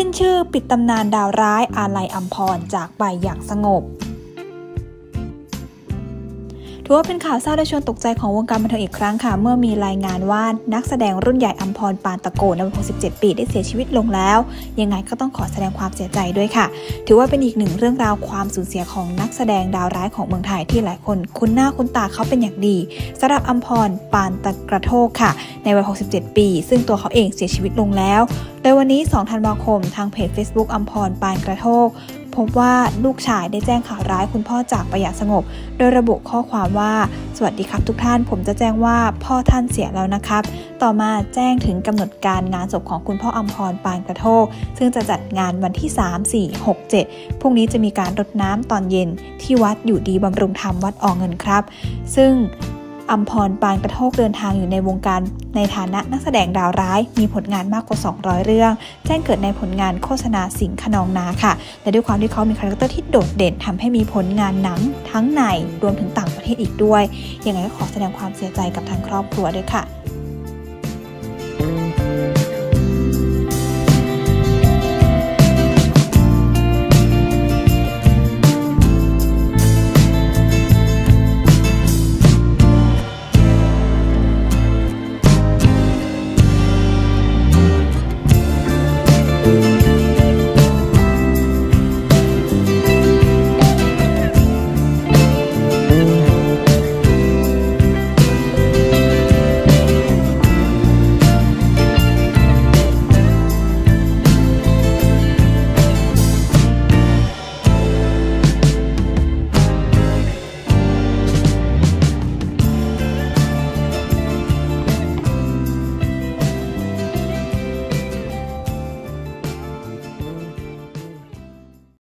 นชื่อปิดตำนานดาวร้ายอาลัยอัมพรจากไปอย่างสงบถือว่าเป็นข่าวเศร้าและชวนตกใจของวงการบันเทิงอีกครั้งค่ะเมื่อมีรายงานว่านักแสดงรุ่นใหญ่อัมพร ปานตะโกในวัย 67 ปีได้เสียชีวิตลงแล้วยังไงก็ต้องขอแสดงความเสียใจด้วยค่ะถือว่าเป็นอีกหนึ่งเรื่องราวความสูญเสียของนักแสดงดาวร้ายของเมืองไทยที่หลายคนคุ้นหน้าคุ้นตาเขาเป็นอย่างดีสำหรับอัมพร ปานตะกระโทกค่ะในวัย 67 ปีซึ่งตัวเขาเองเสียชีวิตลงแล้วโดยวันนี้ 2 ธันวาคมทางเพจ Facebook อัมพร ปานกระโทกพบว่าลูกชายได้แจ้งข่าวร้ายคุณพ่อจากไปอย่างสงบโดยระบุข้อความว่าสวัสดีครับทุกท่านผมจะแจ้งว่าพ่อท่านเสียแล้วนะครับต่อมาแจ้งถึงกำหนดการงานศพของคุณพ่ออัมพร ปานกระโทกซึ่งจะจัดงานวันที่ 3, 4, 6, 7พรุ่งนี้จะมีการรดน้ำตอนเย็นที่วัดอยู่ดีบำรุงธรรมวัดอเงินครับซึ่งอัมพร ปานกระโทกเดินทางอยู่ในวงการในฐานะนักแสดงดาวร้ายมีผลงานมากกว่า200เรื่องแจ้งเกิดในผลงานโฆษณาสิงห์ขนองนาค่ะและด้วยความที่เขามีคาแรคเตอร์ที่โดดเด่นทำให้มีผลงานหนังทั้งในรวมถึงต่างประเทศอีกด้วยยังไงก็ขอแสดงความเสียใจกับทางครอบครัวด้วยค่ะ